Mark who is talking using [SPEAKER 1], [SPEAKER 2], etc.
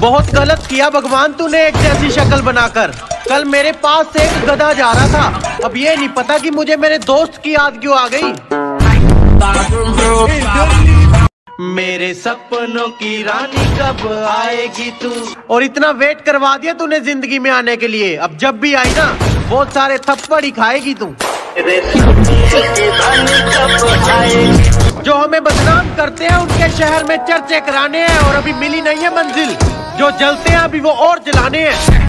[SPEAKER 1] बहुत गलत किया भगवान तूने एक जैसी शक्ल बनाकर। कल मेरे पास से एक गधा जा रहा था, अब ये नहीं पता कि मुझे मेरे दोस्त की याद क्यों आ गई। मेरे सपनों की रानी कब आएगी तू। और इतना वेट करवा दिया तूने जिंदगी में आने के लिए, अब जब भी आई ना बहुत सारे थप्पड़ ही खाएगी तू। जो हमें बदनाम करते हैं उनके शहर में चर्चे कराने हैं, और अभी मिली नहीं है मंजिल। जो जलते हैं अभी वो और जलाने हैं।